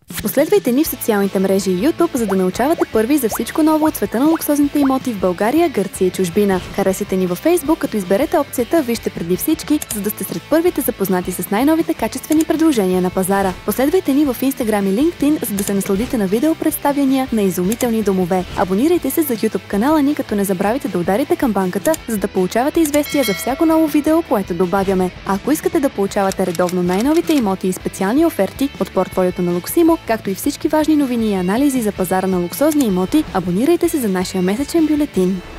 Последвайте ни в социалните мрежи и YouTube, за да научавате първи за всичко ново от света на луксозните имоти в България, Гърция и чужбина. Харесайте ни във Facebook, като изберете опцията "Вижте преди всички", за да сте сред първите запознати с най-новите качествени предложения на пазара. Последвайте ни в Instagram и LinkedIn, за да се насладите на видео представяния на изумителни домове. Абонирайте се за YouTube канала ни, като не забравяйте да ударите камбанката, за да получавате известия за всяко ново видео, което добавяме. А ако искате да получавате редовно най-новите имоти и специални оферти от портфолиото на Луксимо, както и всички важни новини и анализи за пазара на луксозни имоти, абонирайте се за нашия месечен бюлетин.